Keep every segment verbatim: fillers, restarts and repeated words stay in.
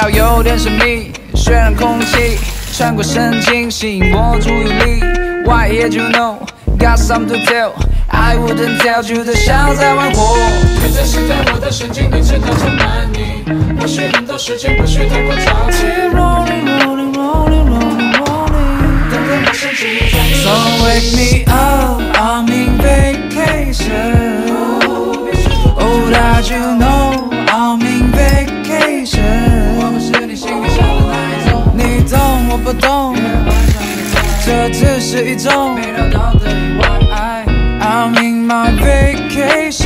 道有点神秘，渲染空气，穿过神经，吸引我注意力。Why here you know? Got something to tell. I wouldn't tell you 的像在玩火。你在心在我的神经，你知道充满你。或许很多事情不需太过着急。Rolling, rolling, rolling, rolling, rolling. 等等我神经在你。So wake me up, I'm in vacation. Oh, that you know, I'm in vacation. 我不是你心里想的那一种。你懂我不懂，这只是一种没料到的意外。I'm in my vacation.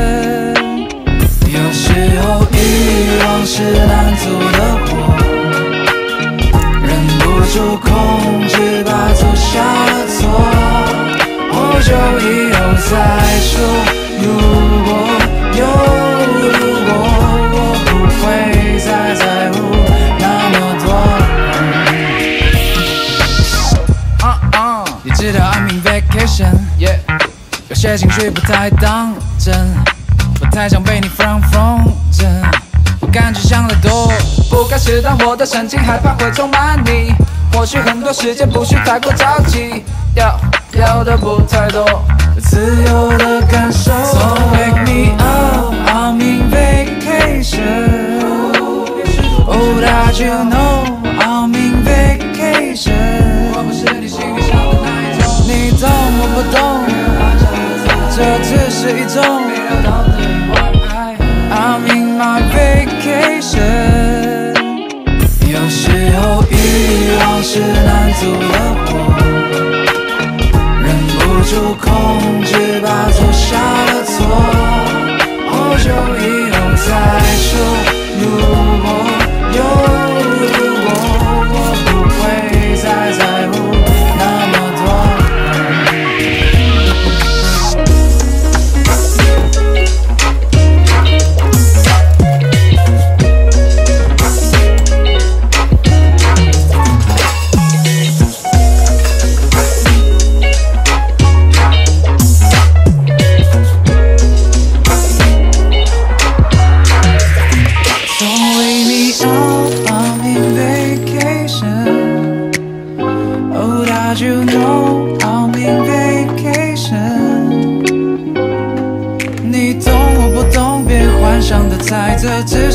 有时候遗忘是难做的活，忍不住控制把做下的错，或久以后再说。如果有如果，我不会再在乎那么多。uh, uh, 你知道 I'm in vacation, yeah。有些情绪不太当真，不太想被你放风筝。我感觉想得多，不该是当我的神经，害怕会充满你。或许很多时间不需太过着急，要要的不太多，自由的感受。So wake me up, I'm in vacation. Oh, that you know, I'm in vacation. 我不是你心里想的那一种，你懂我不懂。这只是一种没料到的意外。I'm in my vacation. 有时候遗忘是难做的活，忍不住控制把做下的错，好久以后再说。如果有如果，我不会再在乎那么多。在这